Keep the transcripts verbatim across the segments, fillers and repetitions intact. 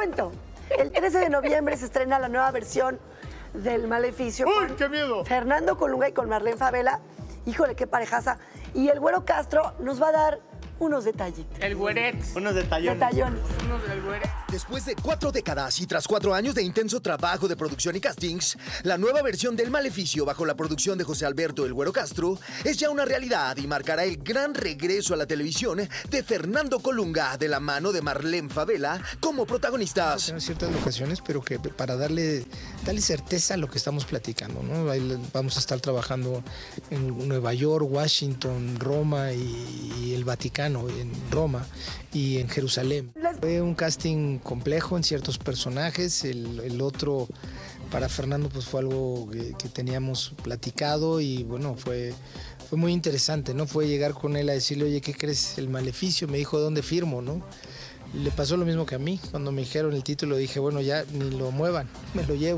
cuento. El trece de noviembre se estrena la nueva versión del Maleficio. ¡Uy, qué miedo! Fernando Colunga y con Marlene Favela. Híjole, qué parejaza. Y el Güero Castro nos va a dar unos detallitos. El güeret. Unos detallones. Detallones. Uno del güeret. Después de cuatro décadas y tras cuatro años de intenso trabajo de producción y castings, la nueva versión del Maleficio, bajo la producción de José Alberto El Güero Castro, es ya una realidad y marcará el gran regreso a la televisión de Fernando Colunga, de la mano de Marlene Favela, como protagonistas. En ciertas locaciones, pero que para darle, darle certeza a lo que estamos platicando, ¿no? Ahí vamos a estar trabajando en Nueva York, Washington, Roma y, y el Vaticano, en Roma y en Jerusalén. Fue un casting complejo en ciertos personajes, el, el otro para Fernando pues fue algo que, que teníamos platicado y bueno, fue, fue muy interesante, ¿no? Fue llegar con él a decirle, oye, ¿qué crees? El Maleficio, me dijo, ¿dónde firmo, no? Le pasó lo mismo que a mí, cuando me dijeron el título dije, bueno, ya ni lo muevan, me lo llevo.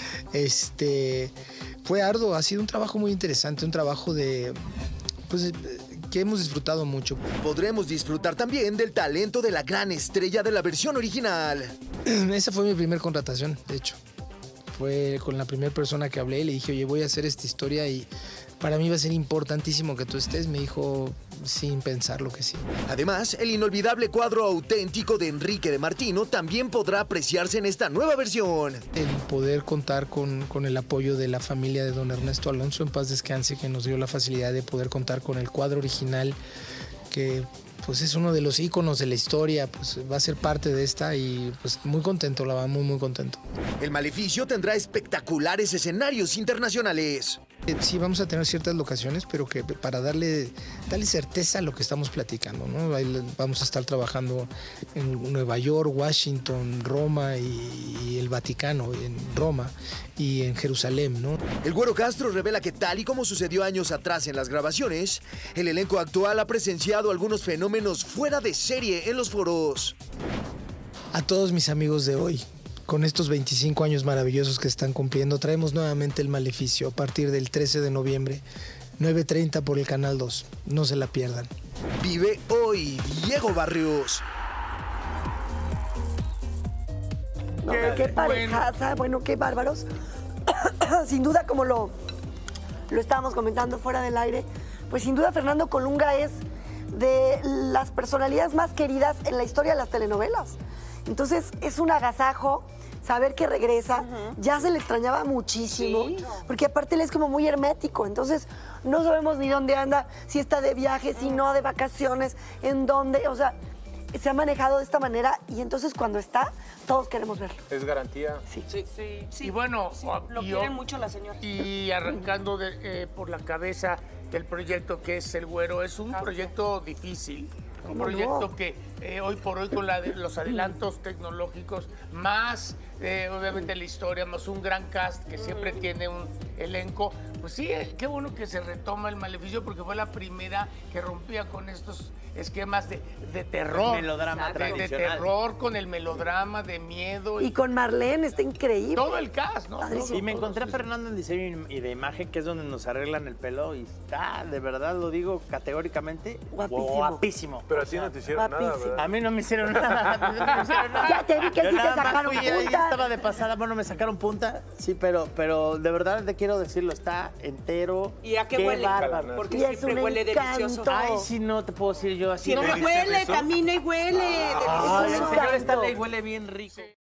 Este, fue arduo, ha sido un trabajo muy interesante, un trabajo de, pues, que hemos disfrutado mucho. Podremos disfrutar también del talento de la gran estrella de la versión original. Esa fue mi primera contratación, de hecho. Fue con la primera persona que hablé y le dije, oye, voy a hacer esta historia y para mí va a ser importantísimo que tú estés. Me dijo, sin pensarlo que sí. Además, el inolvidable cuadro auténtico de Enrique de Martino también podrá apreciarse en esta nueva versión. El poder contar con, con el apoyo de la familia de don Ernesto Alonso, en paz descanse, que nos dio la facilidad de poder contar con el cuadro original, que pues es uno de los íconos de la historia, pues va a ser parte de esta y pues muy contento, la va muy muy contento. El Maleficio tendrá espectaculares escenarios internacionales. Sí, vamos a tener ciertas locaciones, pero que para darle, darle certeza a lo que estamos platicando, ¿no? Ahí vamos a estar trabajando en Nueva York, Washington, Roma y, y el Vaticano, en Roma y en Jerusalén, ¿no? El Güero Castro revela que tal y como sucedió años atrás en las grabaciones, el elenco actual ha presenciado algunos fenómenos fuera de serie en los foros. A todos mis amigos de hoy, con estos veinticinco años maravillosos que están cumpliendo, traemos nuevamente el Maleficio a partir del trece de noviembre, nueve treinta por el Canal dos. No se la pierdan. Vive hoy, Diego Barrios. No, qué parejaza, bueno, qué bárbaros. Sin duda, como lo, lo estábamos comentando fuera del aire, pues sin duda Fernando Colunga es de las personalidades más queridas en la historia de las telenovelas. Entonces es un agasajo saber que regresa. Uh-huh. Ya se le extrañaba muchísimo, sí, porque aparte él es como muy hermético, entonces no sabemos ni dónde anda, si está de viaje, si no, de vacaciones, en dónde, o sea, se ha manejado de esta manera y entonces cuando está, todos queremos verlo. ¿Es garantía? Sí. Sí, sí. sí. Y bueno, sí, lo yo, quieren mucho la señora. Y arrancando de, eh, por la cabeza del proyecto que es El Güero, es un proyecto difícil. Un proyecto no? que eh, hoy por hoy con la de, los adelantos tecnológicos, más eh, obviamente la historia, más un gran cast que siempre tiene un elenco, pues sí, eh, qué bueno que se retoma El Maleficio porque fue la primera que rompía con estos esquemas de, de terror. El melodrama de, tradicional. De terror, con el melodrama, de miedo. Y, y con Marlene, está increíble. Todo el cast, ¿no? Padrísimo. Y me encontré a Fernando en diseño y de imagen, que es donde nos arreglan el pelo, y está, de verdad lo digo categóricamente, guapísimo. guapísimo. Pero así no te hicieron guapísimo. nada, ¿verdad? A mí no me hicieron nada. No me hicieron nada. Ya te vi que Yo sí te nada más sacaron fui, punta. ya estaba de pasada, bueno, me sacaron punta, sí, pero, pero de verdad te quiero decirlo, está entero. ¿Y a qué, qué huele? Bárbaro. Porque y siempre huele delicioso. Ay, sí, no te puedo decir yo así. Siempre huele, camina y huele. Ay, delicioso. el señor está y huele bien rico.